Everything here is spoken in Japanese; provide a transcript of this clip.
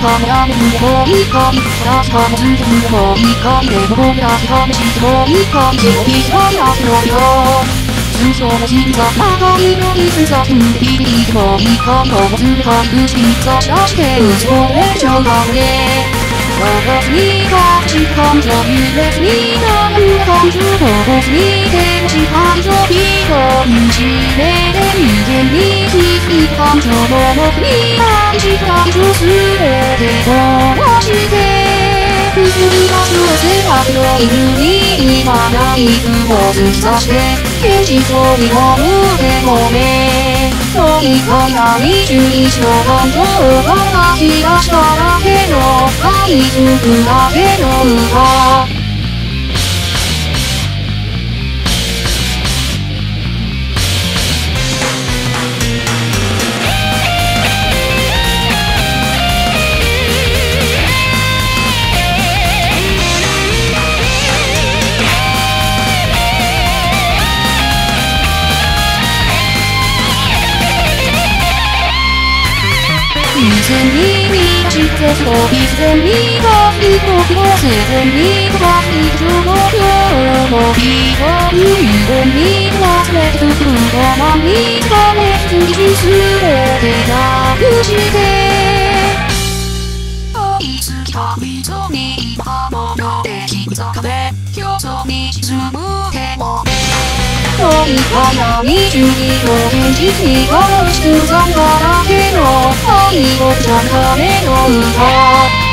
かもやめるでもいいかい話かも続けるでもいいかいでも僕ら試してもいいかいでもいいかいなくのよ通常の日々が長いのにすさんでビビリでもいいかいともずれかくし差し出して嘘でしょうがね私に感じ感情揺れずになる感情をに天使感情ひどいしめで人間に気づく感情の僕に感じ感情すべて壊してくすりがすせばの犬に今ない雲を突き刺して現実を見守ってごめんのいか闇中一の感情が吐き出しただけの愛づくだけの歌以前に満ちて飛び捨にが飛行機をせずにが一応の今日の日が遺言に忘れつく我慢に疲れずにすべてなくして愛すきた人に今もよできた壁表層に沈む手もいか闇中にの現実にがしくさんだらけの愛をちゃんための歌